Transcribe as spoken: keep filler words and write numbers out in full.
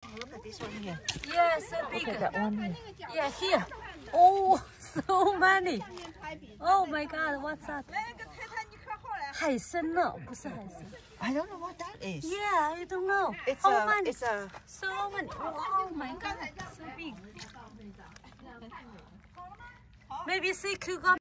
look at this one here. Yeah, so big. Look at that one here. Yeah, here. Oh, so many. Oh my God, what's that? 海参呢？不是海参。 I don't know what that is. Yeah, I don't know. It's How a, many? it's a. So many. Oh my God, so big. Maybe see cougar.